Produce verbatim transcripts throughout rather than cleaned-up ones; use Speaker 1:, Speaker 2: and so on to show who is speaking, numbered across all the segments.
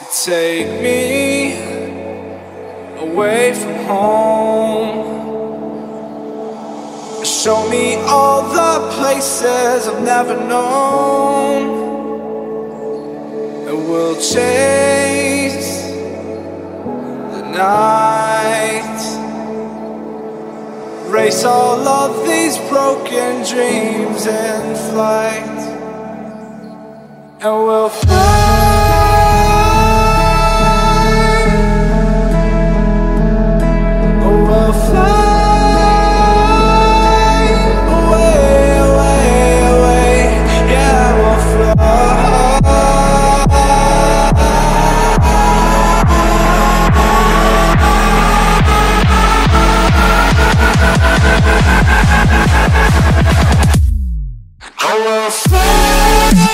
Speaker 1: Take me away from home. Show me all the places I've never known, and we'll chase the night, race all of these broken dreams in flight, and we'll fly. We'll fly away, away, away. Yeah, we'll fly. I will fly.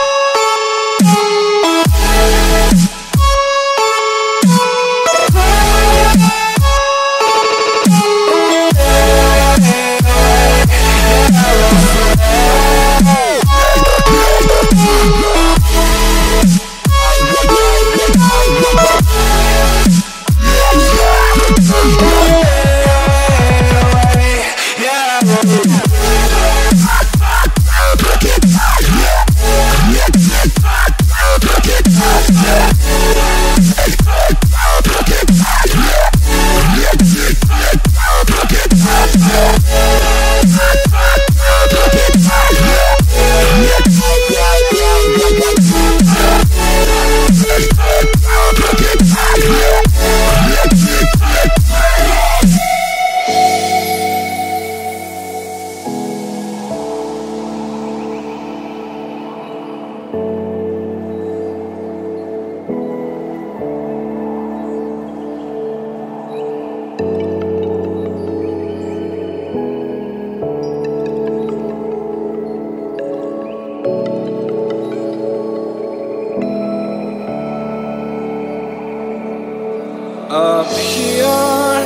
Speaker 1: Up here,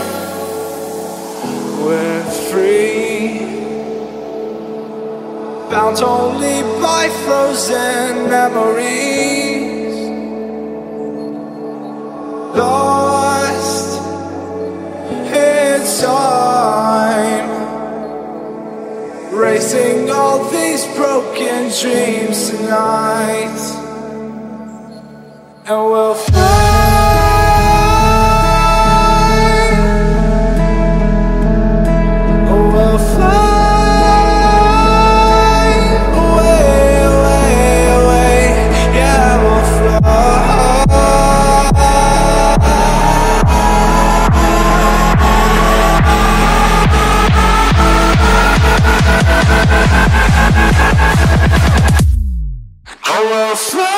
Speaker 1: we're free, bound only by frozen memories, lost in time, racing all these broken dreams tonight, and we'll fly. I will fly.